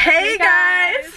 Hey guys!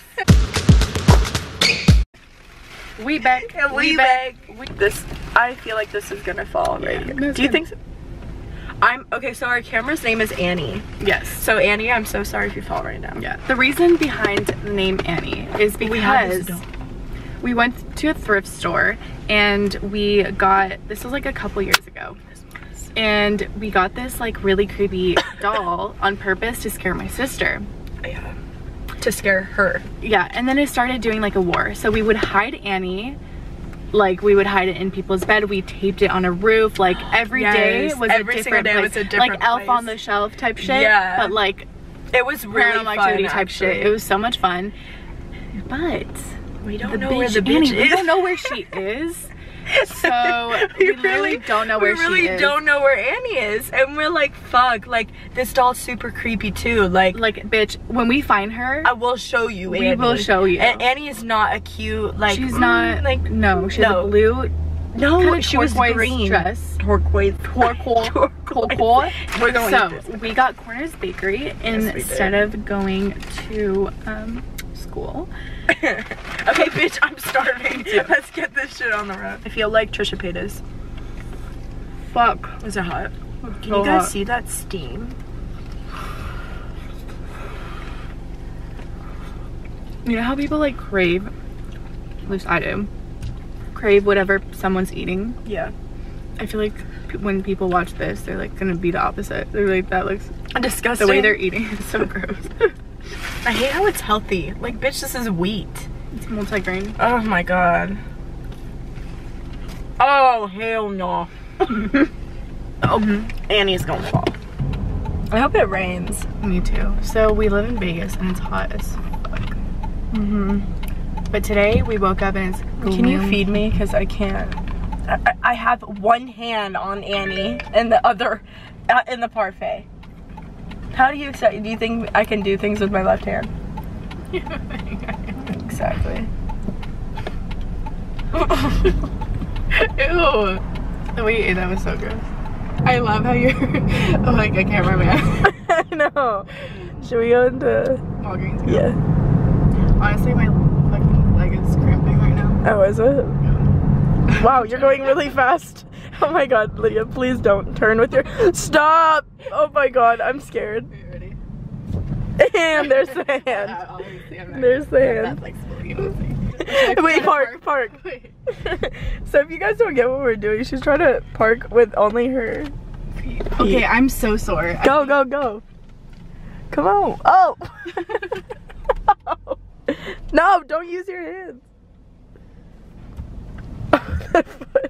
We back. This, I feel like this is gonna fall right here. Do you think so? Okay, so our camera's name is Annie. Yes. So Annie, I'm so sorry if you fall right now. Yeah. The reason behind the name Annie is because we went to a thrift store and we got, this was like a couple years ago, and we got this like really creepy doll on purpose to scare my sister. Yeah. To scare her. Yeah, and then it started doing like a war. So we would hide Annie, like we would hide it in people's bed. We taped it on a roof. Like every day was a different place. Like Elf on the Shelf type shit. Yeah. But like it was really Paranormal Activity type shit. It was so much fun. But we don't know where the bitch is. We don't know where she is. So we literally don't know where she is. We really don't know where Annie is, and we're like, fuck, like this doll's super creepy too. Like bitch, when we find her, I will show you. We will show you. And Annie is not a cute, like she's not like no, she's a blue. No, kind of she was green dress. Turquoise. We're going. So we got Corner's Bakery instead of going to school. Okay, bitch, I'm starving. Let's get this shit on the road. I feel like Trisha Paytas. Fuck. Is it hot? Can so you guys hot. see that steam? You know how people like crave, at least I do, crave whatever someone's eating? Yeah. I feel like when people watch this, they're like gonna be the opposite. They're like, that looks disgusting. The way they're eating is so gross. I hate how it's healthy. Like, bitch, this is wheat. It's multi-grain. Oh my god. Oh, hell no. Oh, Annie's gonna fall. I hope it rains. Me too. So we live in Vegas and it's hot as fuck. But today we woke up and it's gloomy. Can you feed me? Because I can't. I have one hand on Annie and the other in the parfait. How do you think I can do things with my left hand? Exactly. Ew. Wait, that was so gross. I love how you're like a cameraman. I know. Should we go into Walgreens? Yeah. Honestly, my fucking leg is cramping right now. Oh, is it? Yeah. Wow, you're going really fast. Oh my god, Lydia, please don't turn with your... Stop! Oh my god, I'm scared. Are you ready? And there's the hand. There's the hand. That's like spooky. Wait, park. Wait. So if you guys don't get what we're doing, she's trying to park with only her feet. Okay, I'm so sore. Go. Come on. Oh! No, don't use your hands. That foot.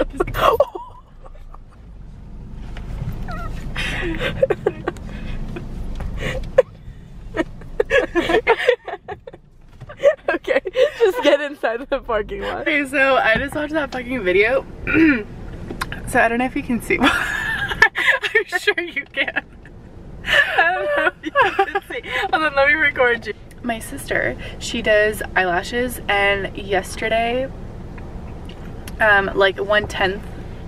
Okay, just get inside the parking lot. Okay, so I just watched that fucking video. So I don't know if you can see. I'm sure you can. I don't know if you can see. Hold on, let me record you. My sister, she does eyelashes, and yesterday, like 1/10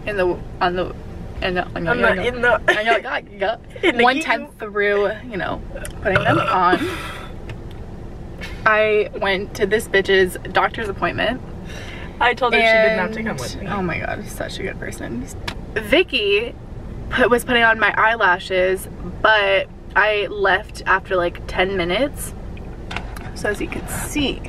1/10 through, you know, putting them on, I went to this bitch's doctor's appointment. I told her she didn't have to come with me. Oh my god, such a good person. Vicky was putting on my eyelashes, but I left after like 10 minutes. So as you can see,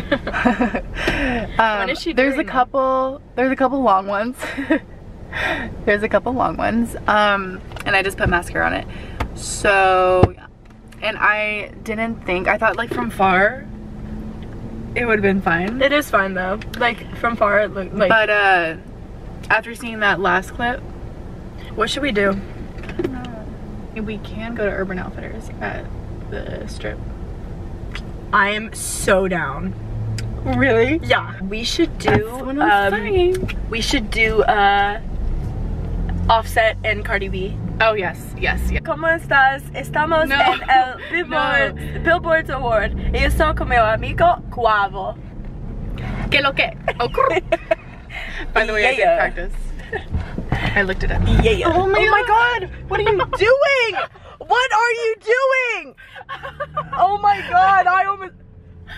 when is she there's doing a couple long ones. There's a couple long ones, and I just put mascara on it. So, and I didn't think, I thought like from far it would have been fine. It is fine though. Like from far it looked like. But after seeing that last clip, what should we do? I don't know. We can go to Urban Outfitters at the strip. I am so down. Really? Yeah. We should do we should do Offset and Cardi B. Oh yes. ¿Cómo estás? Estamos en el Billboard Award. Y yo estoy con mi amigo Guavo. ¿Qué lo que? By the way, I did practice. I looked it up. Yeah. Oh my god! What are you doing? What are you doing? Oh my god, I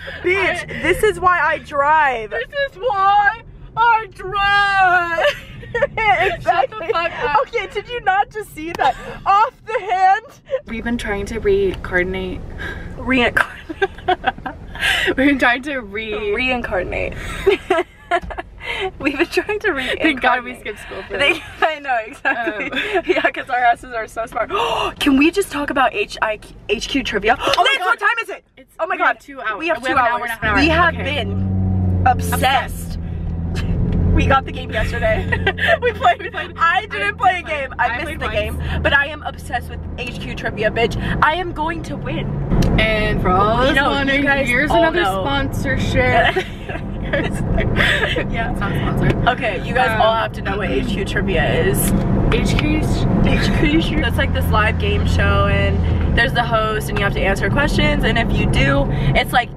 Bitch, this is why I drive. This is why I drive. Exactly. Shut the fuck up. Okay, did you not just see that? Off the hand. We've been trying to reincarnate. Reincarnate. We've been trying to reincarnate. We've been trying to reincarnate. Thank God we skipped school for this. I know, exactly. Yeah, because our asses are so smart. Can we just talk about HQ trivia? Oh Liz, what time is it? Oh my God. 2 hours. We have 2 hours. We have been obsessed. We got the game yesterday. we played. I didn't play a game. I missed the game. But I am obsessed with HQ trivia, bitch. I am going to win. And for all those wondering, here's another sponsorship. Yeah, it's not sponsored. Okay, you guys all have to know what HQ trivia is. HQ. That's like this live game show, and there's the host, and you have to answer questions. And if you do, it's like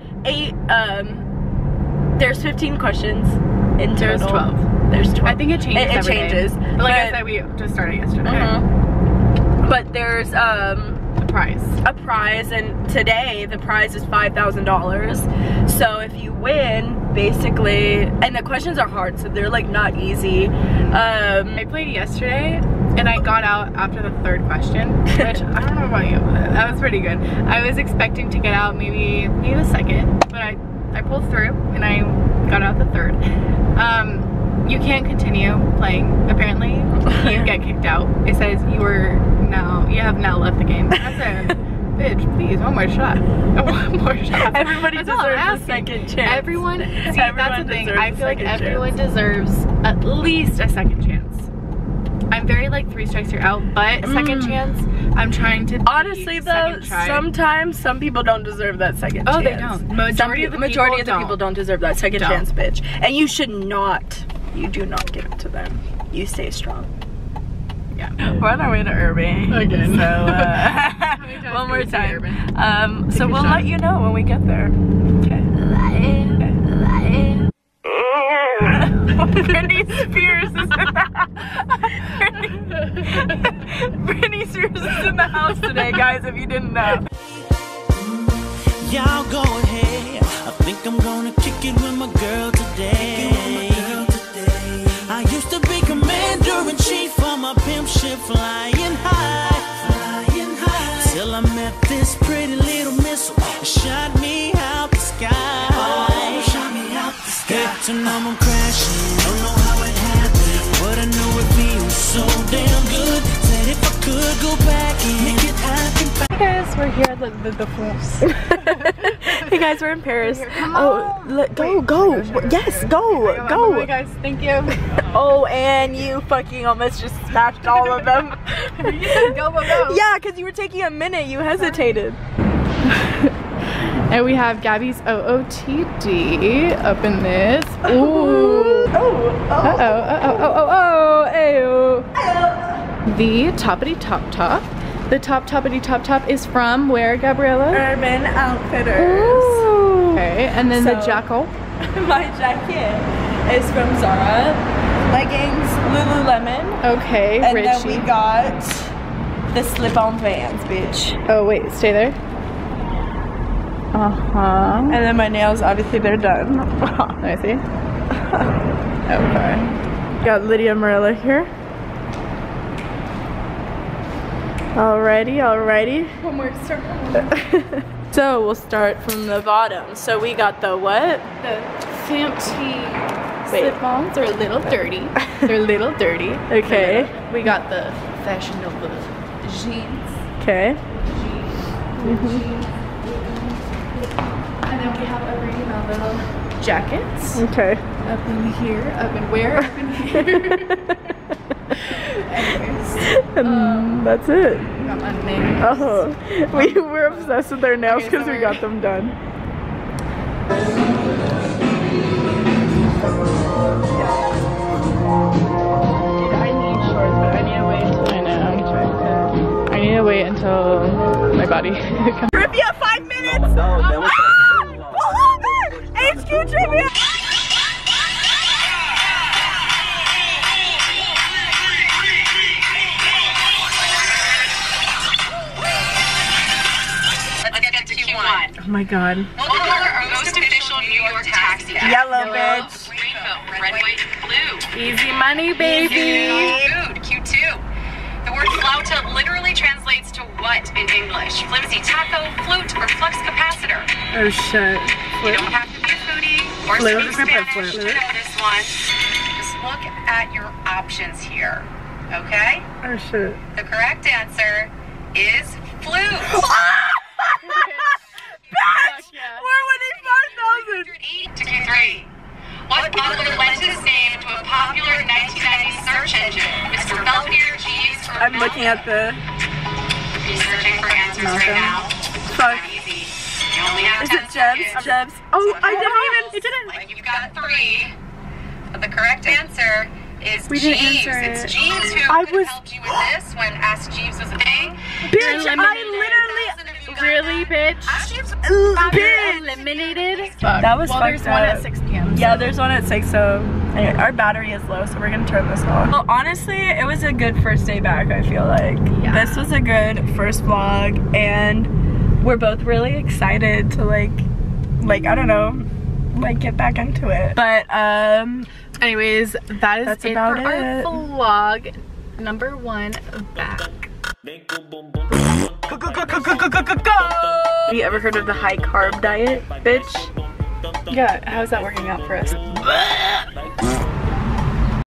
there's 15 questions in total. There's 12. There's 12. I think it changes. It changes. Like I said, we just started yesterday. But there's a prize, and today the prize is $5,000. So if you win, basically, and the questions are hard, so they're like not easy. I played yesterday and I got out after the 3rd question, which I don't know about you, but that was pretty good. I was expecting to get out maybe the 2nd, but I pulled through and I got out the 3rd. You can't continue playing, apparently. You get kicked out. It says you have now left the game. I said, bitch, please, one more shot. One more shot. Everybody deserves a second chance. Everyone, that's the thing. I feel like everyone deserves at least a second chance. I'm very like 3 strikes you're out, but second chance, I'm trying to. Honestly though, sometimes some people don't deserve that second chance. Oh, they don't. Majority of the people don't deserve that second chance, bitch. And you should not. You do not give it to them. You stay strong. Yeah. We're on our way to Irving. Again. So, one more time. So we'll let you know when we get there. Okay. Britney Spears is in the Britney Spears is in the house today, guys, if you didn't know. Y'all go ahead. I think I'm gonna kick it with my girl today. I used to be commander-in-chief for my pimp ship flying high. Till I met this pretty little missile and shot me out the sky. Hate to know I'm crashing, don't know how it happened, but I know it feels so damn good. Said if I could go back and make it happen. Hey guys, we're here at the France. Hey guys, we're in Paris. Go. Yes, go. Hey guys, thank you. Oh, and you fucking almost just smashed all of them. You said go. Yeah, because you were taking a minute. You hesitated. And we have Gabby's OOTD up in this. Ooh. Ayo. The toppity top. The toppity top is from where, Gabriella? Urban Outfitters. Ooh. Okay, and then the jackal. My jacket is from Zara. Leggings, Lululemon. Okay, and Richie. then we got the slip-on Vans, bitch. Oh wait, stay there. And then my nails, obviously they're done. I see. Okay. Got Lydia Marilla here. Alrighty. One more circle. So we'll start from the bottom. So we got the what? The fancy slip-ons are a little dirty. They're a little dirty. Okay. We got the fashionable jeans. Okay. And then we have a regular little jackets. Okay. Up in here. Up in where? Up in here. Anyways. And that's it. Got my nails. Oh. We were obsessed with our nails because we got them done. I need to wait until my body comes. Trivia 5 minutes! Pull over! HQ trivia! Let's get to Q1. Oh my god. What color are most efficient New York taxi cab. Yellow, bitch. Rainbow, red, white, blue. Easy money, baby. Food, Q2. The word flauta literally translates to what in English? Flimsy taco, flute, or flux capacitor? Oh shit. You don't have to be a foodie or Flute. speak Spanish to know this one. Just look at your options here, okay? Oh shit. The correct answer is flute. Bitch! We're winning 5,000! To Q3. What butler lent his name to a popular 1990s search engine? Mr. Belvedere, Jeeves, or I'm looking at the... Are you searching for answers right now? Fuck. Not easy. You only have Is 10 it Jebs? seconds. Jebs. Oh, I didn't even... It didn't. Like you've got 3. But the correct answer is We Jeeves. didn't answer It's it. Jeeves who I could was- have helped you with this when Ask Jeeves was a thing. Bitch, I Really, bitch? Ask Jeeves. Bitch! Eliminated? That was well, there's fucked one up. at 6 p.m. Yeah, there's one at 6, so anyway, our battery is low, so we're gonna turn this off. Well, honestly, it was a good first day back, I feel like. Yeah. This was a good first vlog, and we're both really excited to like, I don't know, like get back into it. But, Anyways, That's it about for our it. vlog number 1 back. Have you ever heard of the high carb diet, bitch? Yeah, how's that working out for us?